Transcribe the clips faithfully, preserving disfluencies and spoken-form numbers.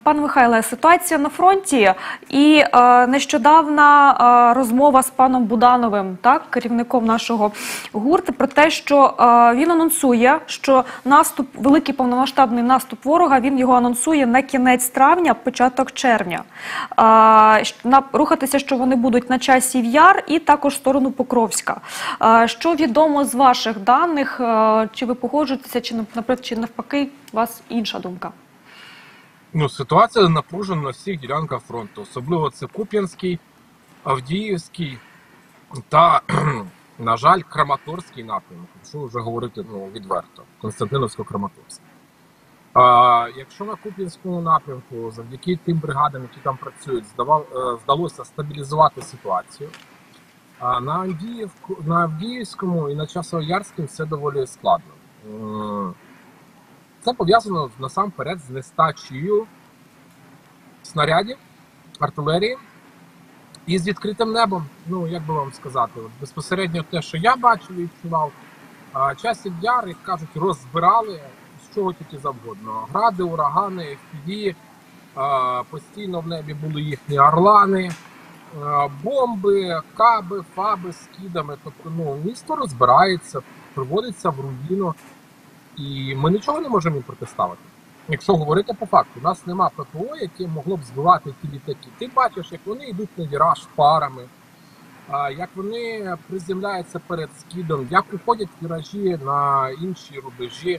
Пане Михайле, ситуація на фронті і е, нещодавна е, розмова з паном Будановим, так, керівником нашого ГУР, про те, що е, він анонсує, що наступ, великий повномасштабний наступ ворога, він його анонсує на кінець травня, початок червня. Е, на, рухатися, що вони будуть на Часів Яр і також в сторону Покровська. Е, що відомо з ваших даних, е, чи ви погоджуєтеся, чи, наприклад, чи навпаки, у вас інша думка? Ну, ситуація напружена на всіх ділянках фронту. Особливо це Куп'янський, Авдіївський та, на жаль, Краматорський напрямок. Якщо вже говорити ну, відверто, Константиновсько-Краматорський. А, якщо на Куп'янському напрямку, завдяки тим бригадам, які там працюють, здавав, здалося стабілізувати ситуацію, а на, Авдіївку, на Авдіївському і на Часово-Ярському все доволі складно. Це пов'язано насамперед з нестачею снарядів, артилерії і з відкритим небом. Ну, як би вам сказати, от безпосередньо те, що я бачив і відчував, Часів Яр, як кажуть, роззбирали з чого тільки завгодно. Гради, урагани, еф пі ві, постійно в небі були їхні орлани, бомби, каби, фаби з кідами. Тобто, ну, місто розбирається, приводиться в руїну. І ми нічого не можемо їм протиставити. Якщо говорити по факту, у нас нема ППО, яке могло б збивати ті літаки. Ти бачиш, як вони йдуть на віраж парами, як вони приземляються перед скидом, як уходять віражі на інші рубежі.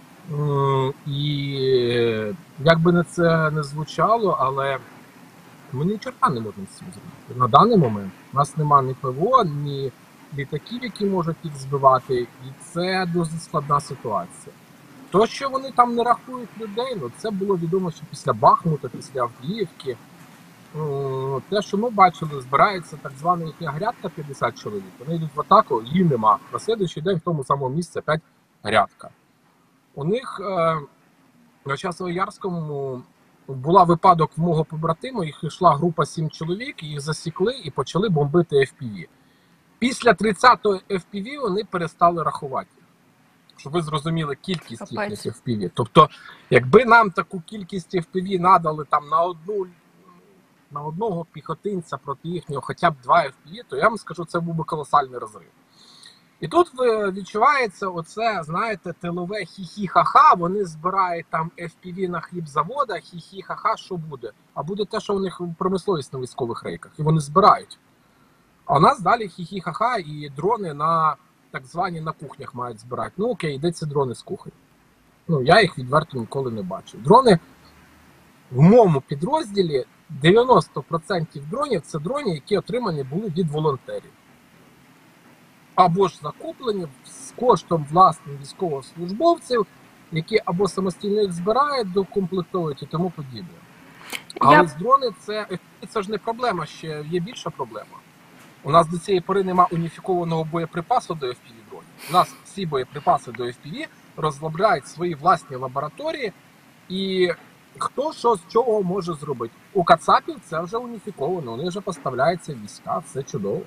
І як би це не звучало, але ми ні чорта не можемо з цим зробити. На даний момент у нас нема ні ПВО, ні літаків, які можуть їх збивати, і це дуже складна ситуація. То, що вони там не рахують людей, ну це було відомо, що після Бахмута, після Авдіївки. Те, що ми бачили, збирається так звана їхня грядка п'ятдесят чоловік, вони йдуть в атаку, її нема. На слідуючий день в тому самому місці опять грядка. У них е, на Часово-Ярському була випадок в мого побратиму, їх йшла група сім чоловік, їх засікли і почали бомбити еф пі ві. Після тридцятого еф пі ві вони перестали рахувати. Щоб ви зрозуміли кількість їхніх еф пі ві. Тобто, якби нам таку кількість еф пі ві надали там на одну, на одного піхотинця проти їхнього хоча б два еф пі ві, то я вам скажу, це був би колосальний розрив. І тут відчувається оце, знаєте, тилове хі-хі-ха-ха, вони збирають там еф пі ві на хлібзаводах, хі-хі-ха-ха, що буде? А буде те, що у них промисловість на військових рейках, і вони збирають. А у нас далі хі-хі-ха-ха і дрони на так звані на кухнях мають збирати. Ну окей, де ці дрони з кухонь? Ну, я їх відверто ніколи не бачив. Дрони в моєму підрозділі, дев'яносто відсотків дронів це дрони, які отримані були від волонтерів. Або ж закуплені з коштом власних військовослужбовців, які або самостійно їх збирають, докомплектовують і тому подібне. Але я... з дрони це, це ж не проблема, ще є більша проблема. У нас до цієї пори немає уніфікованого боєприпасу до еф пі ві дронів. У нас всі боєприпаси до еф пі ві розробляють свої власні лабораторії, і хто що з чого може зробити. У кацапів це вже уніфіковано, вони вже поставляються війська, все чудово.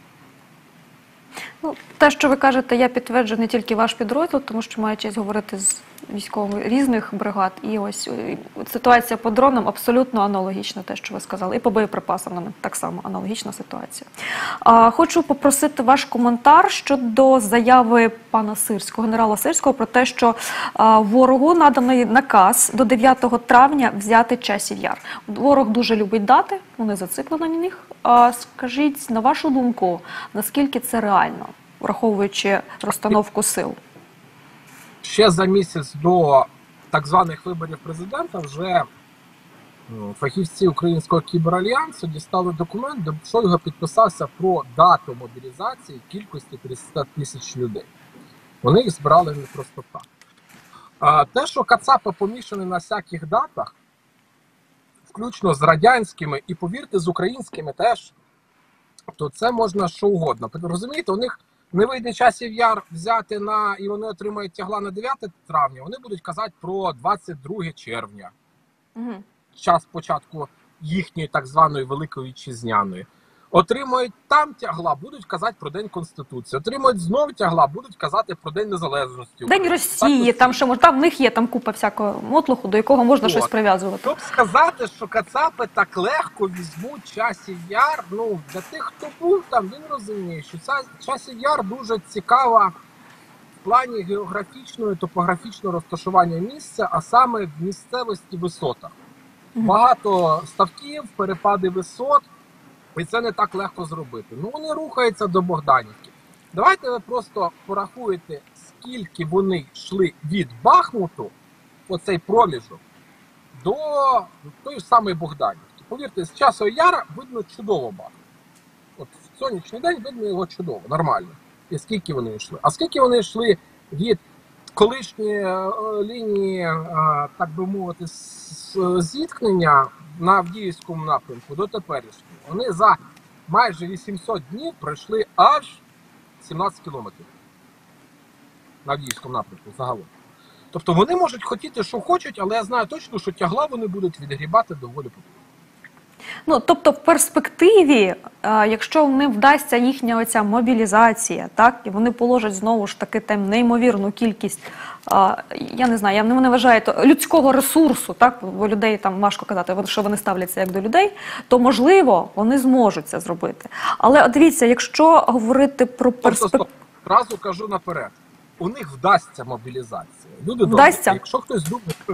Ну, те, що ви кажете, я підтверджую не тільки ваш підрозділ, тому що маю честь говорити з військовими різних бригад. І ось ситуація по дронам абсолютно аналогічна, те, що ви сказали. І по боєприпасам так само аналогічна ситуація. А, хочу попросити ваш коментар щодо заяви пана Сирського, генерала Сирського, про те, що а, ворогу наданий наказ до дев'ятого травня взяти Часів Яр. Ворог дуже любить дати, вони зациклені на них. А, скажіть, на вашу думку, наскільки це реально, враховуючи розстановку сил? Ще за місяць до так званих виборів президента вже фахівці Українського кіберальянсу дістали документ, де Шойгу підписався про дату мобілізації кількості триста тисяч людей. Вони їх збирали не просто так. А те, що кацапи помішані на всяких датах, включно з радянськими і, повірте, з українськими теж, то це можна що угодно. Розумієте, у них не вийде Часів Яр взяти на, і вони отримають тягла на дев'яте травня, вони будуть казати про двадцять друге червня. Угу. Час початку їхньої так званої Великої Вітчизняної. Отримують там тягла, будуть казати про День Конституції. Отримують знову тягла, будуть казати про День Незалежності. День Росії, там що може, там в них є там купа всякого мотлуху, до якого можна От. щось прив'язувати. Щоб сказати, що кацапи так легко візьмуть Часів Яр, ну, для тих, хто був там, він розуміє, що ця Часів Яр дуже цікава в плані географічного і топографічного розташування місця, а саме в місцевості висотах. Мгм. Багато ставків, перепади висот, і це не так легко зробити. Ну, вони рухаються до Богданівки. Давайте ви просто порахуєте, скільки вони йшли від Бахмуту, оцей проміжок, до тої ж самої Богданівки. Повірте, з Часу Яра видно чудово Бахмут. От в сонячний день видно його чудово, нормально. І скільки вони йшли. А скільки вони йшли від колишньої е, лінії, е, так би мовити, с- с- зіткнення на Авдіївському напрямку до теперішнього. Вони за майже вісімсот днів пройшли аж сімнадцять кілометрів на Авдіївському напрямку загалом. Тобто вони можуть хотіти, що хочуть, але я знаю точно, що тягла вони будуть відгрібати доволі потужно. Ну, тобто, в перспективі, е, якщо не вдасться їхня оця мобілізація, так, і вони положать знову ж таки там неймовірну кількість, е, я не знаю, я не вважаю то людського ресурсу, так, бо людей там важко казати, що вони ставляться як до людей, то можливо вони зможуть це зробити. Але от дивіться, якщо говорити про Тобто, перспективу. стоп, одразу кажу наперед, у них вдасться мобілізація. Люди Вдасться? добрі, якщо хтось думає, що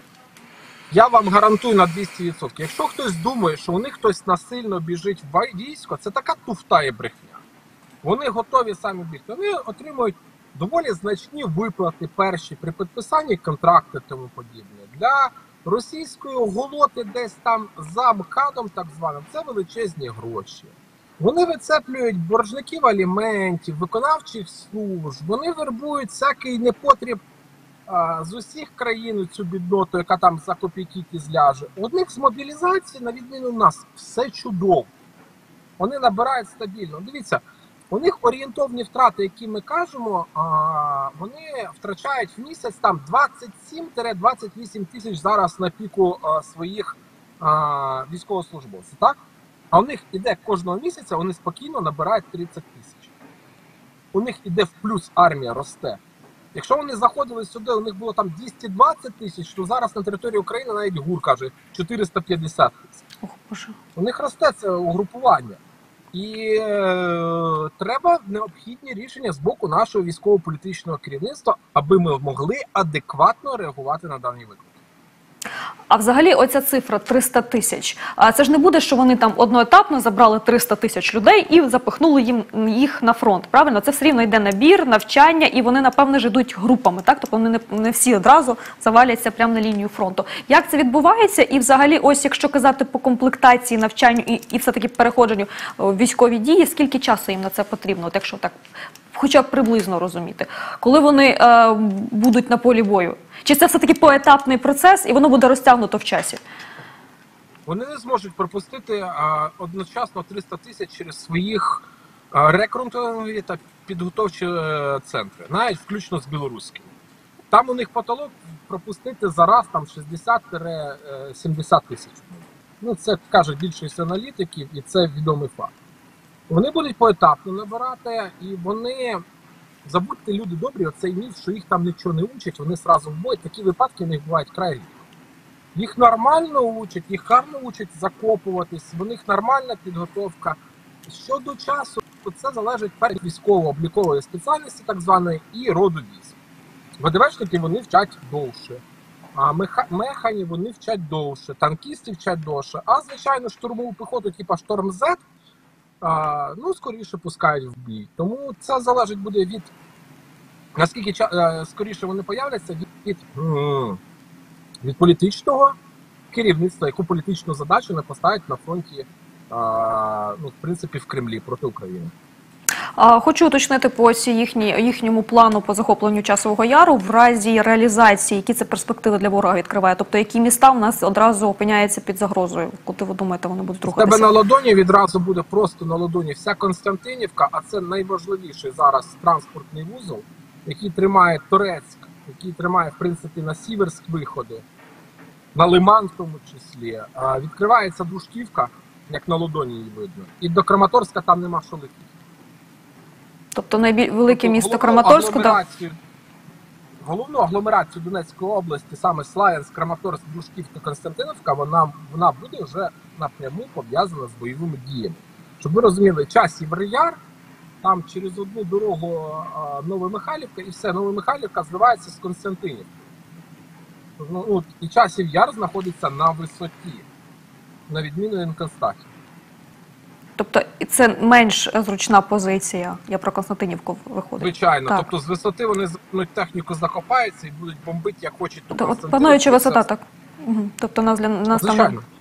я вам гарантую на двісті відсотків. Якщо хтось думає, що у них хтось насильно біжить в військо, це така туфта і брехня. Вони готові самі бігти. Вони отримують доволі значні виплати перші при підписанні контракту і тому подібне. Для російської голоти десь там за МКАДом, так званим, це величезні гроші. Вони вицеплюють боржників аліментів, виконавчих служб, вони вербують всякий непотріб а, з усіх країн цю бідноту, яка там за копійки зляже. У них з мобілізації, на відміну нас, все чудово. Вони набирають стабільно. Дивіться, у них орієнтовні втрати, які ми кажемо, а, вони втрачають в місяць там двадцять сім - двадцять вісім тисяч зараз на піку а, своїх а, військовослужбовців, так? А у них іде кожного місяця, вони спокійно набирають тридцять тисяч. У них іде в плюс, армія росте. Якщо вони заходили сюди, у них було там двісті двадцять тисяч, то зараз на території України навіть ГУР каже чотириста п'ятдесят тисяч. Ох, Боже. У них росте це угрупування. І е, треба необхідні рішення з боку нашого військово-політичного керівництва, аби ми могли адекватно реагувати на даний виклик. А взагалі оця цифра триста тисяч, а це ж не буде, що вони там одноетапно забрали триста тисяч людей і запихнули їм їх на фронт, правильно? Це все рівно йде набір, навчання, і вони, напевне, ж йдуть групами, так? Тобто вони не, не всі одразу заваляться прямо на лінію фронту. Як це відбувається? І взагалі, ось якщо казати по комплектації, навчанню і, і все-таки переходженню в військові дії, скільки часу їм на це потрібно, от якщо так хоча б приблизно розуміти, коли вони е, будуть на полі бою? Чи це все-таки поетапний процес, і воно буде розтягнуто в часі? Вони не зможуть пропустити а, одночасно триста тисяч через своїх а, рекрутингові та підготовчі е, центри, навіть включно з білоруськими. Там у них потолок пропустити зараз там шістдесят - сімдесят тисяч. Ну, це кажуть більшість аналітиків, і це відомий факт. Вони будуть поетапно набирати, і вони, забудьте, люди добрі, оцей міф, що їх там нічого не учать, вони сразу в бой. Такі випадки в них бувають край рідко. Їх нормально учать, їх гарно учать закопуватись, в них нормальна підготовка. Щодо часу, то це залежить від військово-облікової спеціальності, так званої, і роду військ. ВДВшники вони вчать довше, а меха... механі вони вчать довше, танкісти вчать довше, а, звичайно, штурмову піхоту, типу Шторм-З, а, ну, скоріше пускають в бій. Тому це залежить буде від, наскільки ча... скоріше вони появляться, від, від, від політичного керівництва, яку політичну задачу не поставить на фронті, а, ну, в принципі, в Кремлі проти України. А, хочу уточнити по ось їхні, їхньому плану по захопленню Часового Яру в разі реалізації, які це перспективи для ворога відкриває? Тобто, які міста в нас одразу опиняються під загрозою? Куди ви думаєте, вони будуть рухатися? Тебе на ладоні відразу буде просто на ладоні вся Константинівка, а це найважливіший зараз транспортний вузол, який тримає Торецьк, який тримає, в принципі, на Сіверськ виходи, на Лиман в тому числі. А, відкривається Дружківка, як на ладоні її видно. І до Краматорська там нема що летіти. Тобто найвелике Тобто місто головну Краматорськ, да. агломерацію- Головну агломерацію Донецької області, саме Славянськ, Краматорськ, Дружківка, Константинівка, вона, вона буде вже напряму пов'язана з бойовими діями. Щоб ви розуміли, Часів Яр, там через одну дорогу а, Новомихайлівка, і все, Новомихайлівка зливається з Константинівкою. Ну, ну, і Часів Яр знаходиться на висоті, на відміну від Константів. Тобто і це менш зручна позиція. Я про Константинівку виходить. Звичайно, Так. тобто з висоти вони ну, техніку закопаються і будуть бомбити, як хочуть. ту Тобто, от Константинівку, пануюча і висота, все. так. Угу. Тобто нас для нас там Звичайно.